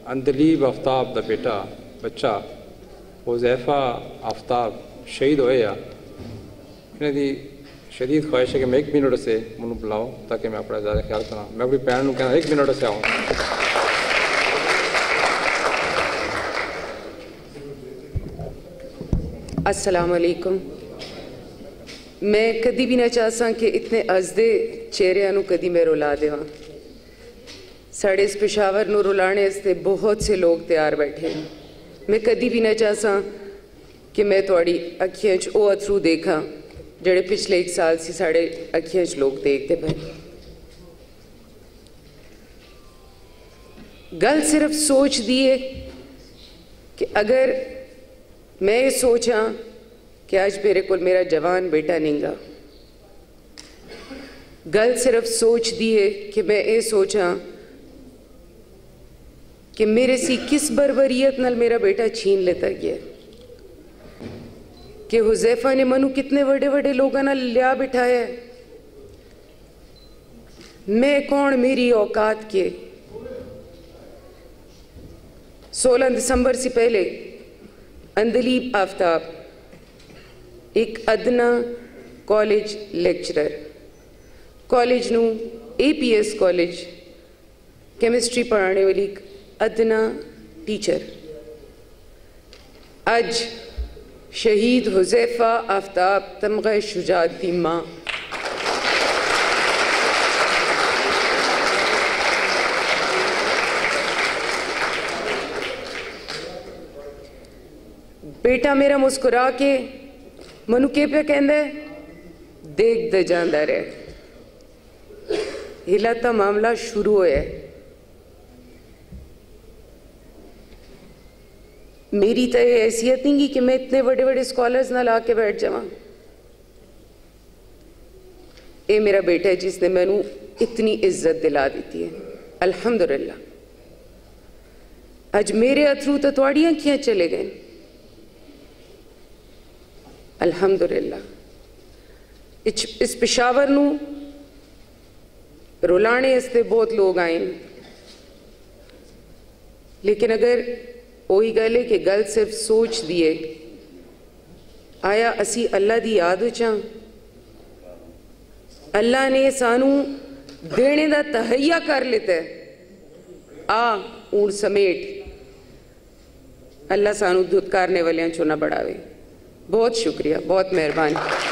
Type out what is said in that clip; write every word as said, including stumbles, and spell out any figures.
अंदलीब आफ्ताब का बेटा बच्चा हुज़ैफ़ा आफ्ताब शहीद होए आ। इन्हें दी शदीद ख्वाहिश है कि मैं एक मिनट से मैं बुलाओ ताकि मैं अपना ज़्यादा ख्याल करा। मैं अपनी भैन को कहना एक मिनट से आऊँ। अस्सलाम वालेकुम। मैं कदी भी ना चाहसा कि इतने अजदे चेहरिਆਂ ਨੂੰ कदी मैं रुला देवां। साढ़े इस पेशावर ਨੂੰ रुलाने वास्ते बहुत से लोग तैयार बैठे हैं। मैं कदी भी ना चाहसा कि मैं थोड़ी अखियां च वो अथरू देखा ਜਿਹੜੇ पिछले एक साल से साढ़े अखियां च लोग देखते पे। गल सिर्फ सोच दी है कि अगर मैं ये सोचा कि आज मेरे को मेरा जवान बेटा नहींगा, गल सिर्फ सोच दी है कि मैं ये सोचा कि मेरे सी किस बरबरीयत नाल मेरा बेटा छीन लेता गया, कि हुज़ैफ़ा ने मनु कितने बड़े बड़े लोगों ने लिया बिठाया है। मैं कौन, मेरी औकात के। सोलह दिसंबर से पहले अंदलीब आफ्ताब एक अदना कॉलेज लेक्चरर, कॉलेज नू A P S college chemistry पढ़ाने वाली एक अदना टीचर, अज शहीद हुज़ैफ़ा आफ्ताब तमग़ा शुजाअत दी मां। बेटा मेरा मुस्कुरा के मनु के पे कहंदा है, देख दे जांदा रहे। हिला तो मामला शुरू होया। मेरी तो ये हैसियत नहीं कि मैं इतने बड़े बड़े स्कॉलर्स ना ला के बैठ जावां। ये मेरा बेटा है जिसने मैनू इतनी इज्जत दिला दी है। अल्हम्दुलिल्लाह अज मेरे अथरू तो थोड़ी अखियां चले गए। अल्हम्दुलिल्लाह इस पेशावर नू रुलाने वास्ते बहुत लोग आए, लेकिन अगर वही गल है कि गल सिर्फ सोच दिए, आया असी अल्लाह दी याद च हां। अल्लाह ने सानू देने दा तहैया कर लेता है। आ ऊण समेट अल्लाह सानू धुतकारने वालियां चो ना बढ़ावे। बहुत शुक्रिया, बहुत मेहरबानी।